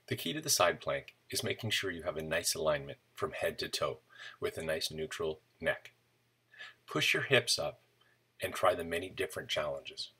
The key to the side plank is making sure you have a nice alignment from head to toe with a nice neutral neck. Push your hips up and try the many different challenges.